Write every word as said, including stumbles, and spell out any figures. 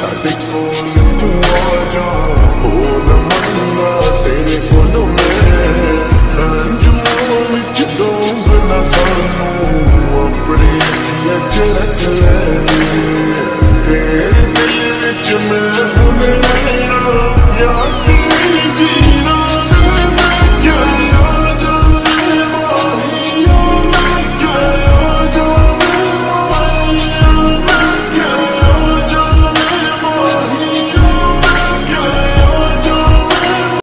ਸਾਡੇ ਕੋਲ ਤੂੰ ਆ ਜਾ ਹੋ ਨਾ ਮੰਨਾ ਤੇਰੇ ਕੋਲੋਂ ਮੈਂ ਅੰਜੂਆਂ ਵਿੱਚ ਡੋਬ ਨਾ ਸਾਨੂੰ ਆਪਣੇ ਅੱਖੀਆਂ ਚ ਰੱਖ ਲੈ ਤੇਰੇ ਦਿਲ ਵਿੱਚ ਮੈਂ ਹੁਣ